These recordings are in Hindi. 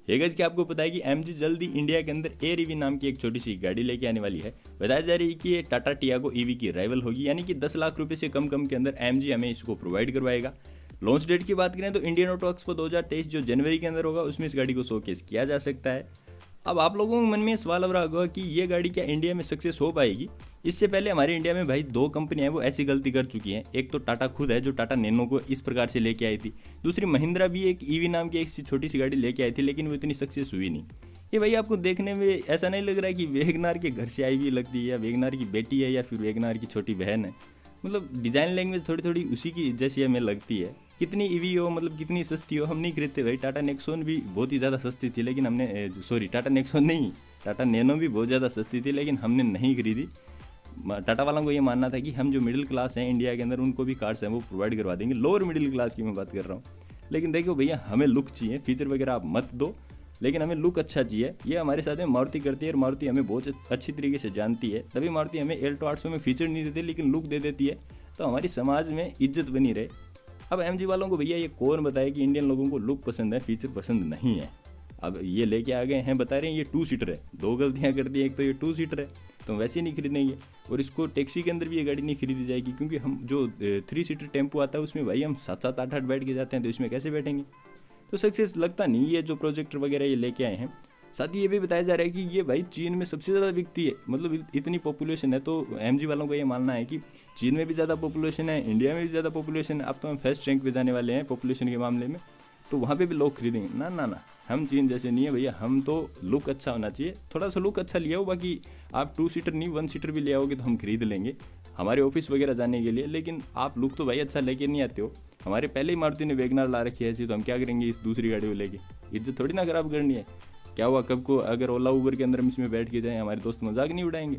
हे गाइस, क्या आपको पता है कि एमजी जल्दी इंडिया के अंदर एयर ईवी नाम की एक छोटी सी गाड़ी लेके आने वाली है। बताया जा रही है कि ये टाटा टियागो ईवी की राइवल होगी, यानी कि 10 लाख रुपए से कम के अंदर एमजी हमें इसको प्रोवाइड करवाएगा। लॉन्च डेट की बात करें तो इंडियन ऑटो एक्सपो 2023 जो जनवरी के अंदर होगा उसमें इस गाड़ी को शोकेस किया जा सकता है। अब आप लोगों के मन में सवाल आ रहा होगा कि ये गाड़ी क्या इंडिया में सक्सेस हो पाएगी। इससे पहले हमारे इंडिया में भाई 2 कंपनियां हैं वो ऐसी गलती कर चुकी हैं। एक तो टाटा खुद है जो टाटा नैनो को इस प्रकार से लेके आई थी, दूसरी महिंद्रा भी एक ईवी नाम की एक छोटी सी गाड़ी लेके आई थी, लेकिन वो इतनी सक्सेस हुई नहीं। ये भाई आपको देखने में ऐसा नहीं लग रहा है कि वेगनार के घर से आई हुई लगती है, या वेगनार की बेटी है, या फिर वेगनार की छोटी बहन है। मतलब डिजाइन लैंग्वेज थोड़ी थोड़ी उसी की जैसी हमें लगती है। कितनी ईवी हो, मतलब कितनी सस्ती हो, हम नहीं खरीदते भाई। टाटा नेक्सॉन भी बहुत ही ज़्यादा सस्ती थी, लेकिन हमने टाटा नेक्सॉन नहीं, टाटा नैनो भी बहुत ज़्यादा सस्ती थी, लेकिन हमने नहीं खरीदी। टाटा वालों को ये मानना था कि हम जो मिडिल क्लास हैं इंडिया के अंदर उनको भी कार्स हैं वो प्रोवाइड करवा देंगे। लोअर मिडिल क्लास की मैं बात कर रहा हूँ। लेकिन देखो भैया, हमें लुक चाहिए, फीचर वगैरह आप मत दो, लेकिन हमें लुक अच्छा चाहिए। ये हमारे साथ में मारुति करती है, और मारुति हमें बहुत अच्छी तरीके से जानती है। तभी मारुति हमें एल्टो 800 में फीचर नहीं देती, लेकिन लुक दे देती है, तो हमारी समाज में इज्जत बनी रहे। अब एमजी वालों को भैया ये कौन बताए कि इंडियन लोगों को लुक पसंद है, फीचर पसंद नहीं है। अब ये लेके आ गए हैं, बता रहे हैं ये 2 सीटर है। 2 गलतियां कर दी, एक तो ये 2 सीटर है तो वैसे ही नहीं खरीदेंगे, और इसको टैक्सी के अंदर भी ये गाड़ी नहीं खरीदी जाएगी, क्योंकि हम जो 3 सीटर टेम्पो आता है उसमें भाई हम 7-7 8-8 बैठ के जाते हैं, तो इसमें कैसे बैठेंगे। तो सक्सेस लगता नहीं ये जो प्रोजेक्टर वगैरह ये लेके आए हैं। साथ ही ये भी बताया जा रहा है कि ये भाई चीन में सबसे ज़्यादा बिकती है, मतलब इतनी पॉपुलेशन है। तो एमजी वालों को ये मानना है कि चीन में भी ज़्यादा पॉपुलेशन है, इंडिया में भी ज़्यादा पॉपुलेशन है। अब तो हम फर्स्ट रैंक पे जाने वाले हैं पॉपुलेशन के मामले में, तो वहाँ पे भी लोग खरीदेंगे। ना ना ना, हम चीन जैसे नहीं है भैया। हम तो लुक अच्छा होना चाहिए, थोड़ा सा लुक अच्छा लिया हो। बाकी आप 2 सीटर नहीं 1 सीटर भी ले आओगे तो हम खरीद लेंगे हमारे ऑफिस वगैरह जाने के लिए, लेकिन आप लुक तो भाई अच्छा लेके नहीं आते हो। हमारे पहले ही मारुति ने वेगनार ला रखी है ऐसी, तो हम क्या करेंगे इस दूसरी गाड़ी को लेके। इज्जत थोड़ी ना खराब करनी है। क्या हुआ कब को अगर ओला उबर के अंदर हम इसमें बैठ के जाएँ, हमारे दोस्त मजाक नहीं उड़ाएंगे।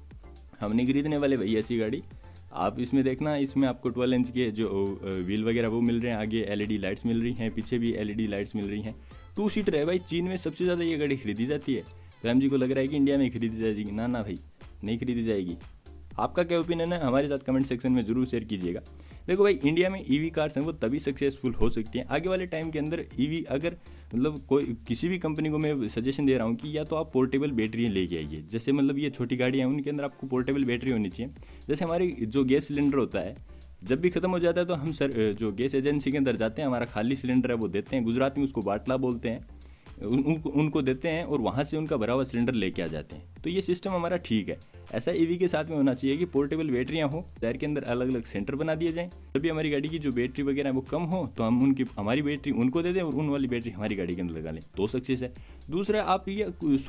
हम नहीं खरीदने वाले भाई ऐसी गाड़ी। आप इसमें देखना, इसमें आपको 12 इंच के जो व्हील वगैरह वो मिल रहे हैं, आगे एलईडी लाइट्स मिल रही हैं, पीछे भी एलईडी लाइट्स मिल रही हैं। 2 सीटर है भाई। चीन में सबसे ज़्यादा ये गाड़ी खरीदी जाती है, तो एमजी को लग रहा है कि इंडिया में खरीदी जाएगी। ना ना भाई, नहीं खरीदी जाएगी। आपका क्या ओपिनियन है हमारे साथ कमेंट सेक्शन में जरूर शेयर कीजिएगा। देखो भाई, इंडिया में ईवी कार्स हैं वो तभी सक्सेसफुल हो सकती हैं आगे वाले टाइम के अंदर। ईवी अगर मतलब कोई किसी भी कंपनी को मैं सजेशन दे रहा हूँ कि या तो आप पोर्टेबल बैटरी लेके आइए। जैसे मतलब ये छोटी गाड़ियाँ हैं उनके अंदर आपको पोर्टेबल बैटरी होनी चाहिए। जैसे हमारी जो गैस सिलेंडर होता है, जब भी खत्म हो जाता है तो हम जो गैस एजेंसी के अंदर जाते हैं, हमारा खाली सिलेंडर है वो देते हैं, गुजरात में उसको बाटला बोलते हैं, उनको देते हैं, और वहाँ से उनका भरा हुआ सिलेंडर लेके आ जाते हैं। तो ये सिस्टम हमारा ठीक है। ऐसा ईवी के साथ में होना चाहिए कि पोर्टेबल बैटरियाँ हो, शहर के अंदर अलग अलग सेंटर बना दिए जाएं। तभी हमारी गाड़ी की जो बैटरी वगैरह है वो कम हो, तो हम हमारी बैटरी उनको दे दें और उन वाली बैटरी हमारी गाड़ी के अंदर लगा लें, तो सक्सेस है। दूसरा, आप ये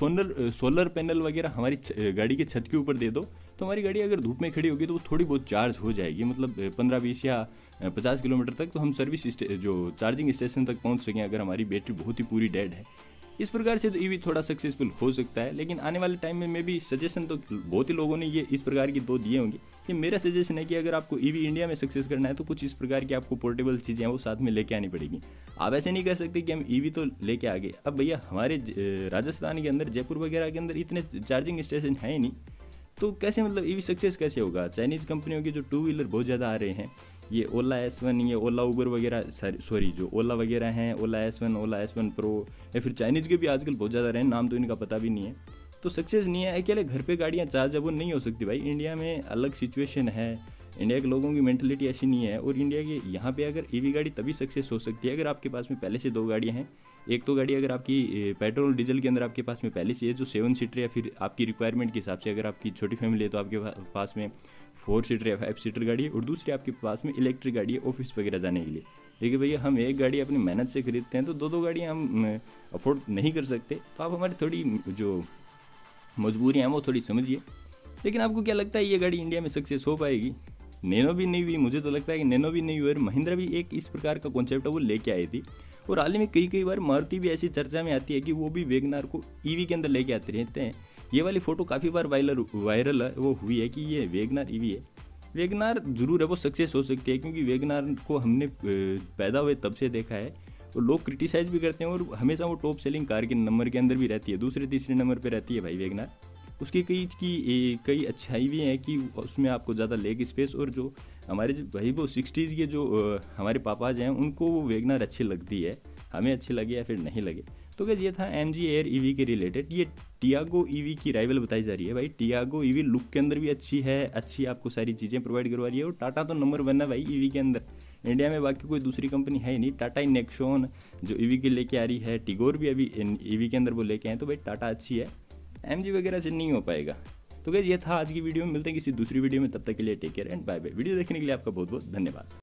सोलर पैनल वगैरह हमारी गाड़ी के छत के ऊपर दे दो, तो हमारी गाड़ी अगर धूप में खड़ी होगी तो वो थोड़ी बहुत चार्ज हो जाएगी, मतलब 15-20 या 50 किलोमीटर तक तो हम सर्विस जो चार्जिंग स्टेशन तक पहुँच सकें, अगर हमारी बैटरी बहुत ही पूरी डेड है। इस प्रकार से तो ईवी थोड़ा सक्सेसफुल हो सकता है। लेकिन आने वाले टाइम में भी सजेशन तो बहुत ही लोगों ने ये इस प्रकार की 2 दिए होंगे। ये मेरा सजेशन है कि अगर आपको ईवी इंडिया में सक्सेस करना है तो कुछ इस प्रकार की आपको पोर्टेबल चीज़ें हैं वो साथ में लेके आनी पड़ेगी। आप ऐसे नहीं कर सकते कि हम ईवी तो लेके आ गए। अब भैया हमारे राजस्थान के अंदर, जयपुर वगैरह के अंदर इतने चार्जिंग स्टेशन है ही नहीं, तो कैसे मतलब ईवी सक्सेस कैसे होगा। चाइनीज़ कंपनियों के जो 2 व्हीलर बहुत ज़्यादा आ रहे हैं, ये ओला S1, ये ओला उबर वगैरह, सॉरी जो ओला वगैरह हैं, ओला S1, ओला S1 प्रो, या फिर चाइनीज़ के भी आजकल बहुत ज़्यादा रहे हैं, नाम तो इनका पता भी नहीं है। तो सक्सेस नहीं है। अकेले घर पे गाड़ियाँ चार्ज वो नहीं हो सकती भाई। इंडिया में अलग सिचुएशन है, इंडिया के लोगों की मेंटलिटी ऐसी नहीं है, और इंडिया के यहाँ पे अगर ईवी गाड़ी तभी सक्सेस हो सकती है अगर आपके पास में पहले से 2 गाड़ियाँ हैं। एक तो गाड़ी अगर आपकी पेट्रोल डीजल के अंदर आपके पास में पहले से है जो 7 सीटर, या फिर आपकी रिक्वायरमेंट के हिसाब से अगर आपकी छोटी फैमिली है तो आपके पास में 4 सीटर या 5 सीटर गाड़ी है, और दूसरी आपके पास में इलेक्ट्रिक गाड़ी है ऑफिस वगैरह जाने के लिए। देखिए भैया, हम एक गाड़ी अपनी मेहनत से खरीदते हैं, तो 2-2 गाड़ियाँ हम अफोर्ड नहीं कर सकते। तो आप हमारी थोड़ी जो मजबूरियाँ हैं वो थोड़ी समझिए। लेकिन आपको क्या लगता है ये गाड़ी इंडिया में सक्सेस हो पाएगी। नैनो भी नहीं हुई, मुझे तो लगता है कि नैनो भी नहीं हुई, और महिंद्रा भी एक इस प्रकार का कॉन्सेप्ट है वो लेके आई थी। और हाल ही में कई बार मारुति भी ऐसी चर्चा में आती है कि वो भी वेगनार को ईवी के अंदर लेके आते रहते हैं। ये वाली फोटो काफ़ी बार वायरल वो हुई है कि ये वेगनार ईवी है। वेगनार जरूर है वो सक्सेस हो सकती है, क्योंकि वेगनार को हमने पैदा हुए तब से देखा है, और लोग क्रिटिसाइज भी करते हैं, और हमेशा वो टॉप सेलिंग कार के नंबर के अंदर भी रहती है, 2-3 नंबर पर रहती है भाई वेगनार। उसकी कई अच्छाई भी हैं कि उसमें आपको ज़्यादा लेग स्पेस, और जो हमारे जो भाई वो 60s के जो हमारे पापाज हैं उनको वो वेगनार अच्छी लगती है। हमें अच्छी लगे या फिर नहीं लगे, तो गाइस ये था MG एयर ईवी के रिलेटेड। ये टियागो ईवी की राइवल बताई जा रही है भाई। टियागो ईवी लुक के अंदर भी अच्छी है, अच्छी आपको सारी चीज़ें प्रोवाइड करवा रही है, और टाटा तो नंबर 1 है भाई ईवी के अंदर। इंडिया में बाकी कोई दूसरी कंपनी है ही नहीं। टाटा नेक्सॉन जो ईवी के लेके आ रही है, टिगोर भी अभी ईवी के अंदर वो लेके आए, तो भाई टाटा अच्छी है, MG वगैरह से नहीं हो पाएगा। तो गाइस ये था आज की वीडियो में, मिलते हैं किसी दूसरी वीडियो में, तब तक के लिए take care and bye bye. Video देखने के लिए आपका बहुत बहुत धन्यवाद।